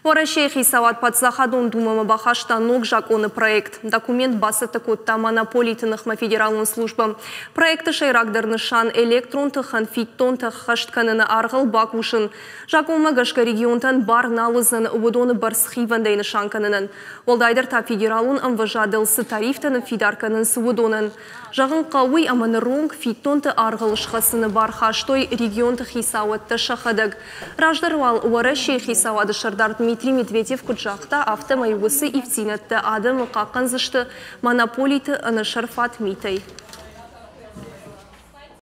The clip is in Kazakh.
Варашехи сават подзахадун думама бахашта ног жаконы проект. Документ басыты котта монополитынықма федералын службам. Проекты шайрагдырны шан электрон тұхан фиттон тұхаштканыны арғыл бакушын. Жаконма гашка регионтан бар налызын ұвыдоны бар схивандайны шанканынын. Олдайдыр та федералын ымважадылсы тарифтаны фидарканын сывыдонын. Жағын қауый аманы ронг фиттонты арғыл шқасыны бар хаштой регионты хисауатты шақадыг. Раждарвал Варашехи савады шардар Дмитрий Медведев куджақта автомайвысы ивтинетті адым қаққан зышты монополиты аны шарфат митай.